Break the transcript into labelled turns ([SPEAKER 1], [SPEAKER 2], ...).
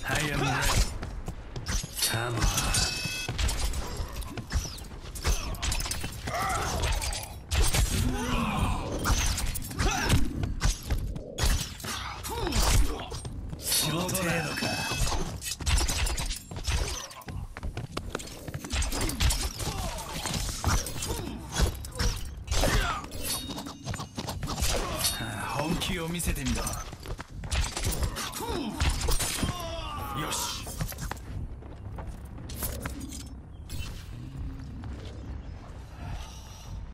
[SPEAKER 1] I am ready. Come on. その程度か。本気を見せてみろ。よし。